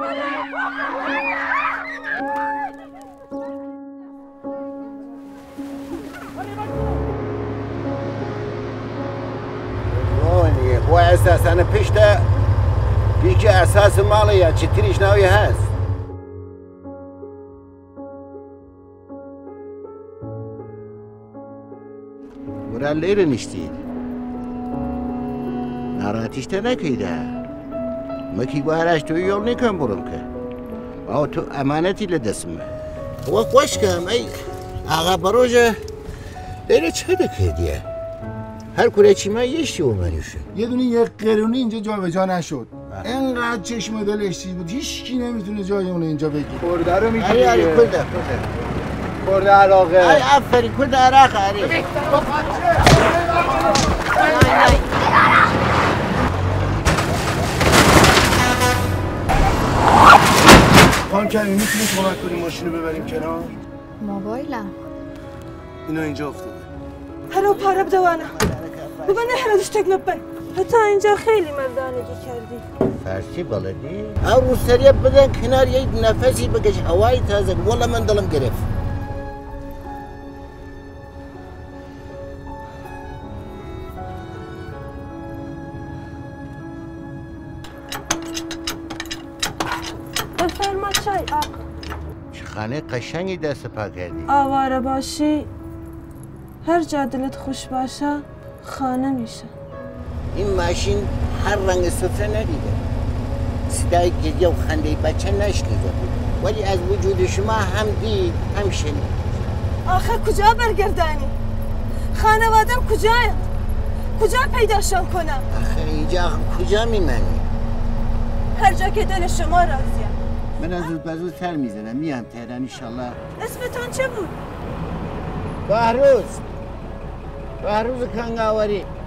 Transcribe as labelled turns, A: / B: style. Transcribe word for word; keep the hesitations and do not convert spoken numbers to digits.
A: و اساساً پشت یکی اساس مالیه چطوریش نوی هست برای لیره نشتید ناراحتیش تا نکیده مکی بارش تو یول نکن برم که او تو امانتی لدستمه و خوش کم ای آقا بروژه لیره چه دکیدیه هر کوره چی من یشتی اومدیشه
B: یه دونه یه قرونی اینجا جا به جا نشد اینقدر چشم دلش چیز بود هیچ کی نمیتونه جای اون اینجا بگیره
C: کرده رو میگیری
A: آره آره کرده کرده
C: کرده علاقه
A: آره آفرین کرده عراق آره
B: خانم کریمی میتونی کمک کنیم ماشین رو ببریم کنار؟
D: موبایلم
B: اینا اینجا افتاده
E: هرو پاره بدوانه بابا نه هرو تک نبن حتی اینجا خیلی مردانگی کردی
A: فارسی بلدی؟ او روسریه بدن کنار یه نفسی بکش هوای تازه والا من دلم گرفت
E: بفرما چای آقا
A: چه خانه قشنگی دست پا کردی
E: آواره باشی هر جا دلت خوش باشه خانه میشه
A: این ماشین هر رنگ سفره ندیده صدای گریه و خنده بچه نشنیده بود ولی از وجود شما هم دید هم شنید
E: آخه کجا برگردانی؟ خانوادم کجاید؟ کجا پیداشان کنم؟
A: آخه اینجا کجا میمانی؟
E: هر جا که دل شما راضیه
A: من از زود بزود تر میزنم میام تهران انشالله
E: اسمتون چه بود؟
A: بهروز بهروز کنگاوری